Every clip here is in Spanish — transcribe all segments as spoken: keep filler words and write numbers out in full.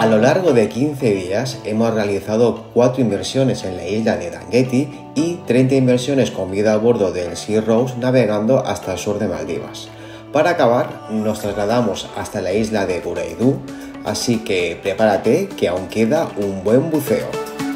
A lo largo de quince días hemos realizado cuatro inmersiones en la isla de Dangeti y treinta inmersiones con vida a bordo del Sea Rose navegando hasta el sur de Maldivas. Para acabar, nos trasladamos hasta la isla de Buraidu, así que prepárate que aún queda un buen buceo.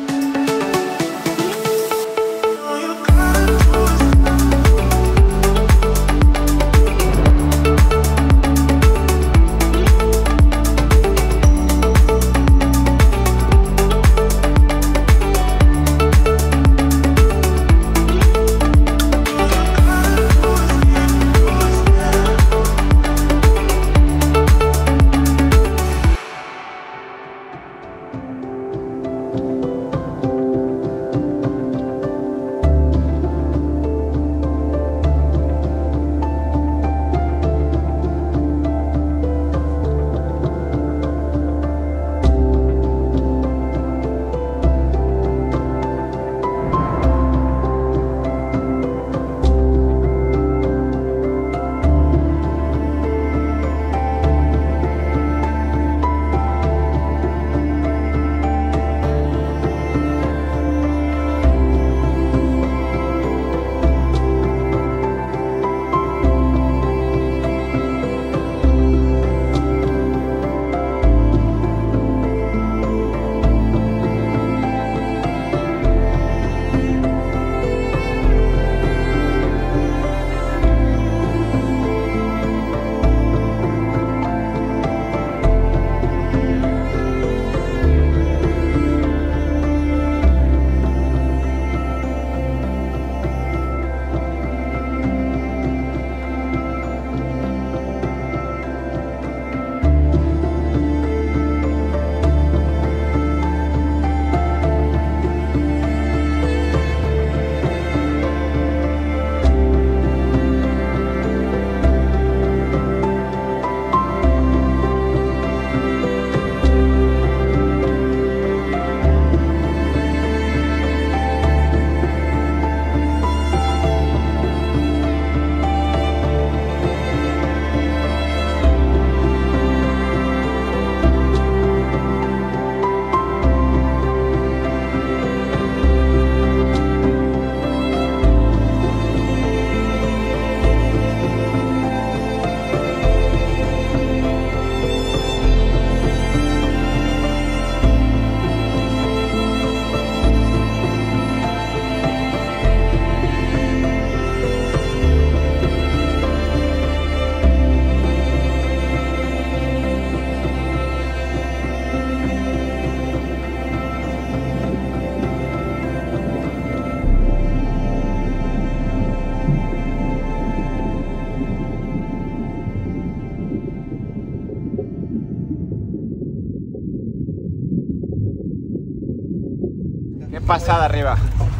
Qué pasada arriba.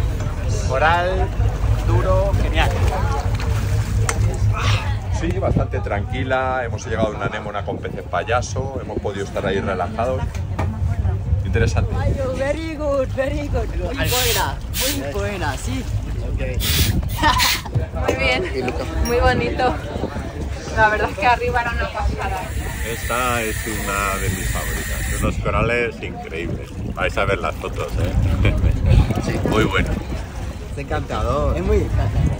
Coral, duro, genial. Sí, bastante tranquila. Hemos llegado a una anémona con peces payaso. Hemos podido estar ahí relajados. Interesante. Very good, very good. Muy buena, muy buena, sí. Okay. Muy bien, muy bonito. La verdad es que arriba era una pasada. Esta es una de mis favoritas. Unos corales increíbles. Vais a ver las fotos, ¿eh? Sí. Muy bueno. Es encantador. Es muy encantador.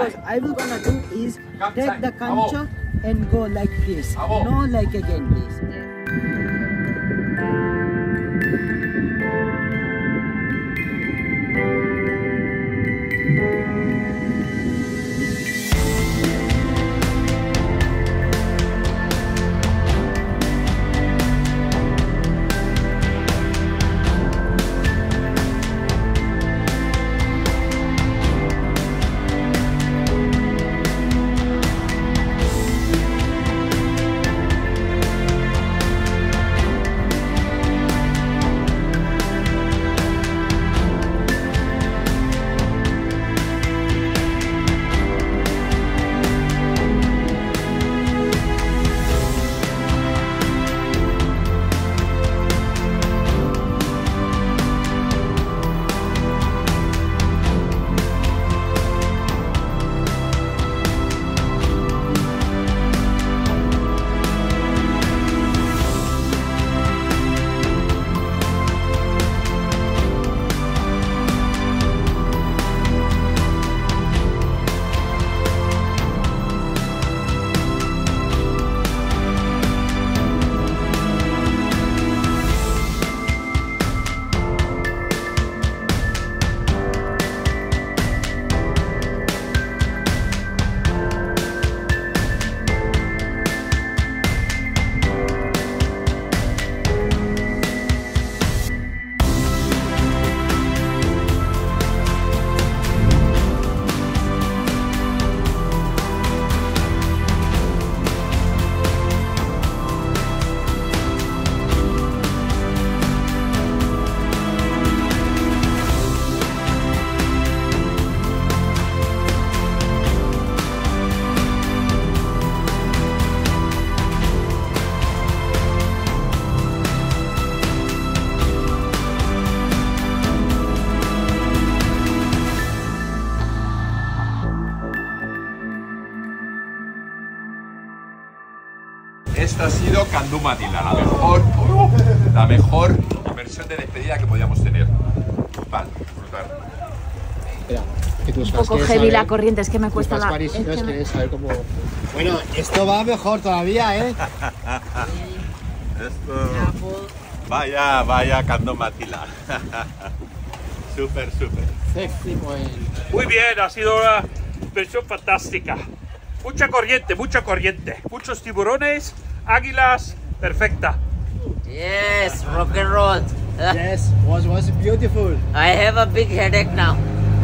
because I will gonna do is take the cancha and go like this. No like again this. Esta ha sido Candumatila, la mejor, uh, la mejor inversión de despedida que podíamos tener. Brutal, brutal. Espera, que tú Un poco heavy saber, la corriente, es que me cuesta la... París, es no que es me- que saber cómo... Bueno, esto va mejor todavía, ¿eh? Esto... Vaya, vaya Candumatila. Súper, súper. Sexy point. Muy bien, ha sido una versión fantástica. Mucha corriente, mucha corriente. Muchos tiburones, águilas, perfecta. Yes, rock and roll. Yes, was was beautiful. I have a big headache now.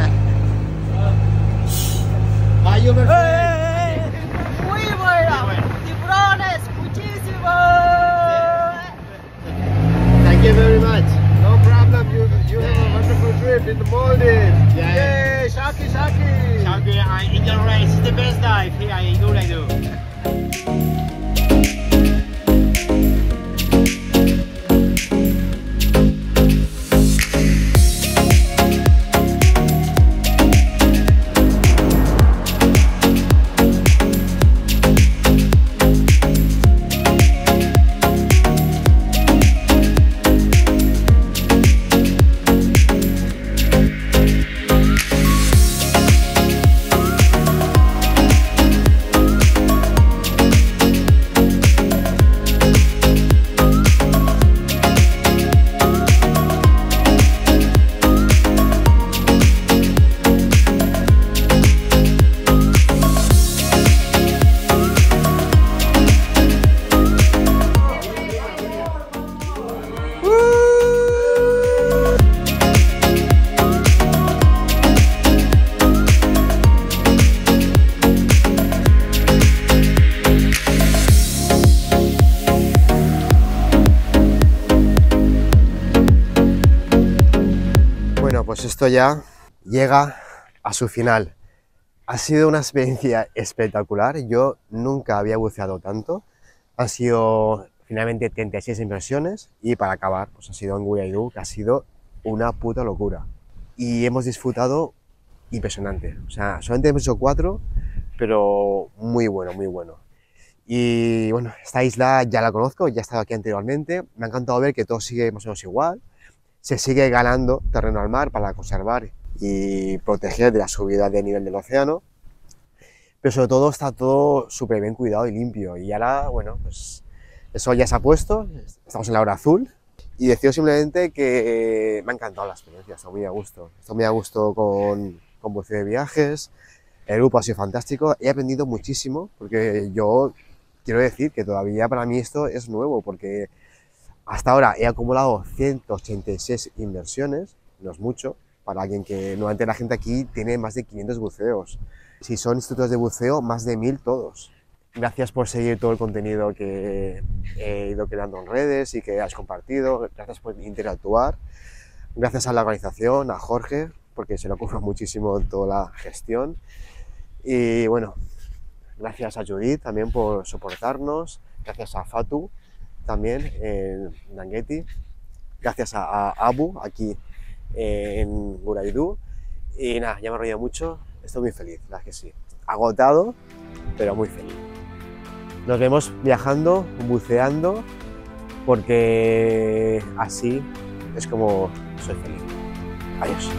Bye, my friend. Muy bueno. Tiburones, muchísimo. Thank you very much. No problem. You you have a wonderful trip in the Maldives. Yeah. Yay, Shaki, Shaki. Shaki, I enjoy race. It's the best dive here in Gulaidu. Bueno, pues esto ya llega a su final. Ha sido una experiencia espectacular. Yo nunca había buceado tanto. Han sido finalmente treinta y seis inversiones y para acabar, pues ha sido en Gulaidu, que ha sido una puta locura. Y hemos disfrutado impresionante. O sea, solamente hemos hecho cuatro, pero muy bueno, muy bueno. Y bueno, esta isla ya la conozco, ya he estado aquí anteriormente. Me ha encantado ver que todo sigue más o menos igual. Se sigue ganando terreno al mar para conservar y proteger de la subida de nivel del océano. pero sobre todo está todo súper bien cuidado y limpio. Y ahora, bueno, pues el sol ya se ha puesto, estamos en la hora azul, y decido simplemente que me ha encantado la experiencia, estoy muy a gusto. Estoy muy a gusto con, con buceo de viajes, el grupo ha sido fantástico, he aprendido muchísimo, porque yo quiero decir que todavía para mí esto es nuevo, porque hasta ahora he acumulado ciento ochenta y seis inversiones, no es mucho, para alguien que normalmente la gente aquí tiene más de quinientos buceos. Si son instructores de buceo, más de mil todos. Gracias por seguir todo el contenido que he ido creando en redes y que has compartido. Gracias por interactuar. Gracias a la organización, a Jorge, porque se le ocurre muchísimo toda la gestión. Y bueno, gracias a Judith también por soportarnos. Gracias a Fatu también en Dangeti. Gracias a, a Abu aquí en Guraidu. Y nada, ya me he reído mucho. Estoy muy feliz, la verdad que sí. Agotado, pero muy feliz. Nos vemos viajando, buceando, porque así es como soy feliz. Adiós.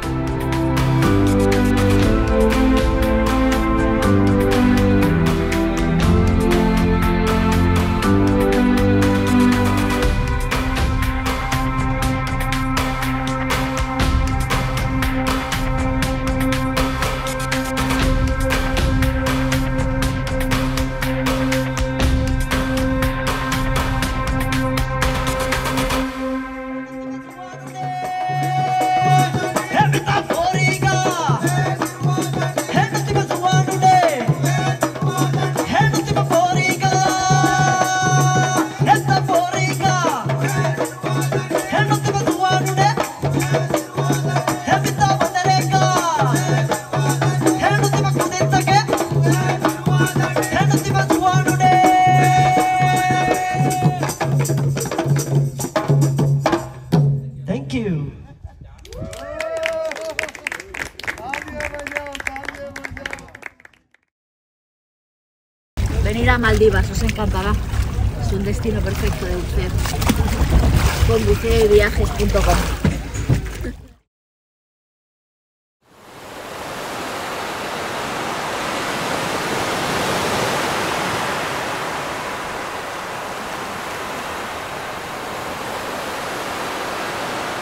Venir a Maldivas, os encantará. Es un destino perfecto de buceo. Con buceo y viajes punto com.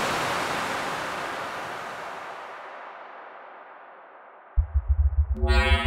Wow.